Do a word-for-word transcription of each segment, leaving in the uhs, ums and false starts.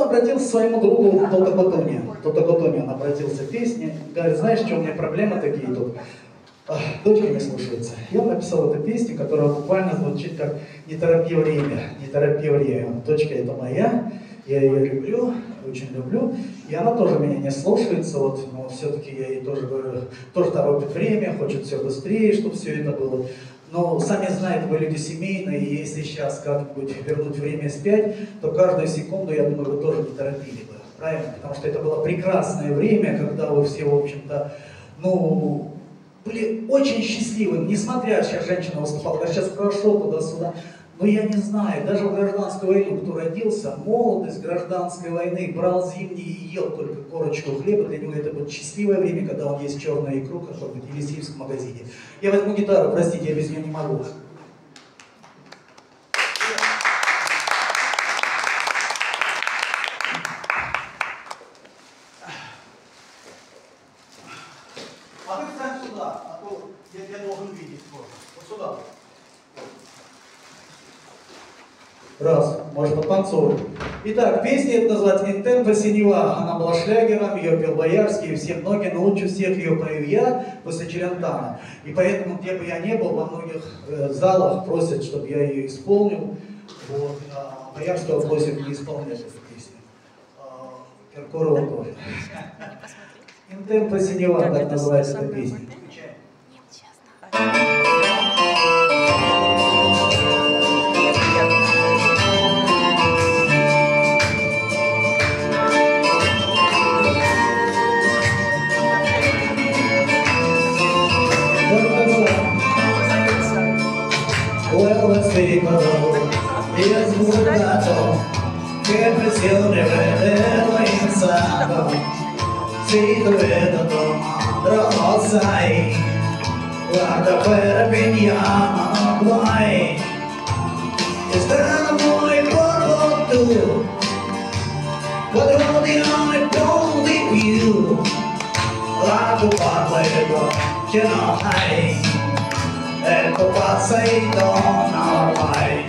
обратился к своему другу Тота Котони. Тота Котони, он обратился к песне. Говорит, знаешь, что у меня проблемы такие тут? Ах, дочка не слушается. Я написал эту песню, которая буквально звучит как «Не торопи время, не торопи время». Дочка это моя, я ее люблю, очень люблю. И она тоже меня не слушается, вот, но все-таки я ей тоже говорю, тоже торопит время, хочет все быстрее, чтобы все это было. Но сами знаете, вы люди семейные, и если сейчас как-нибудь вернуть время вспять, то каждую секунду, я думаю, вы тоже не торопили бы, правильно? Потому что это было прекрасное время, когда вы все, в общем-то, ну, были очень счастливыми, несмотря, сейчас женщина выступала, да сейчас хорошо туда-сюда, но я не знаю, даже в гражданскую войну, кто родился, молодость гражданской войны, брал зимний и ел только корочку хлеба, для него это будет счастливое время, когда он есть черную икру, какой-нибудь елисеевском магазине. Я возьму гитару, простите, я без нее не могу. А вы встань сюда, а то я, я должен видеть тоже. Вот сюда. Раз, может потанцуем. Итак, песня эта называется «In tempo синева». Она была шлягером, ее пел Боярский, и все многие, но лучше всех ее пою я после Челентана. И поэтому, где бы я ни был, во многих э, залах просят, чтобы я ее исполнил. Вот, а Боярского просят не исполнять эту песню. А, Киркорова тоже. «In tempo синева», так называется эта песня. Io svuotato, che pressione vederlo insato, se tu vedo troppo sai, guarda per veniamo guai, e strano poi porto tu, quadro di noi non di più, la tua parla che non hai, ecco qua sei donna ormai.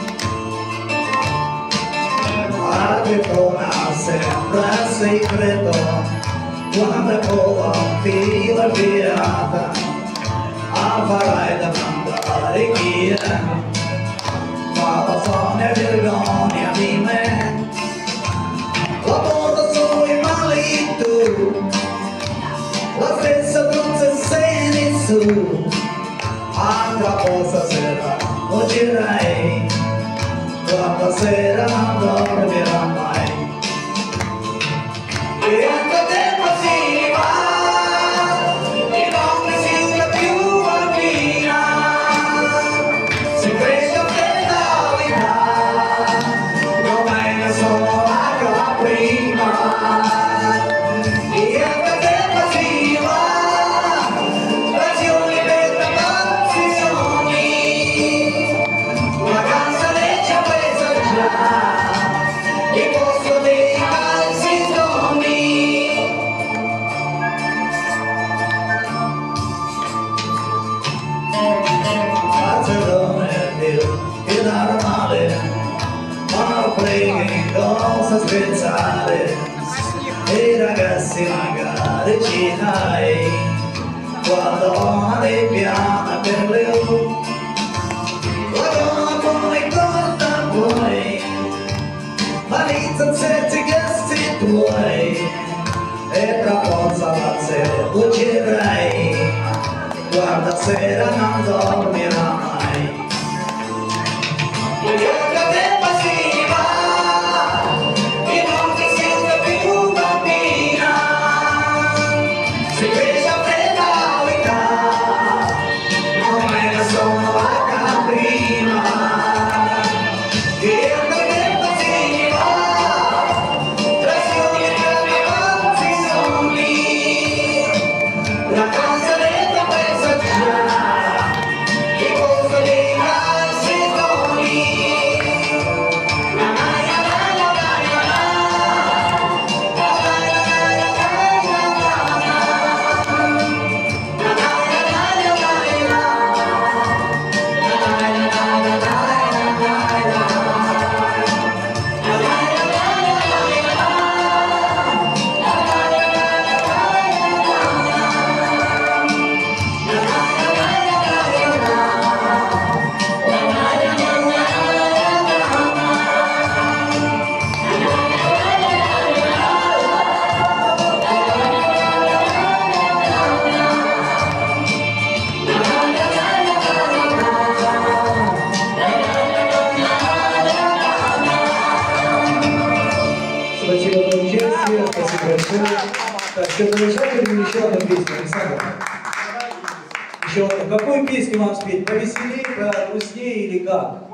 Che torna sempre segreto quando cola fila virata a farai da mandare via ma la sonia vergogna di me la porta sui mali tu la stessa bruzza sei nessuno altra cosa sera non girai quando sera non dormirà mai e anche tempo si va e non mi sento più bambina si prende fredalità come ne sono la prima e anche tempo si va passioni per le passioni la canzone ci ha preso già e posso dei calci doni Barcellona è vero che da male ma preghi cosa spezzare e i ragazzi magari ci dai quando una le piana per le u la donna poi porta poi malizza certi gesti tuoi e tra forza la sera luccirai guarda sera non dormirà mai e anche tempo si va e non ti sento più bambina si presa fredalità come ne sono la prima e anche tempo si va pressioni per le passioni la canzonetta presa già che cosa dei calci doni большое. Так, что-то решать или еще одну песню, Александр? Еще одну. Какую песню вам спеть? Повеселей, погрустнее или как?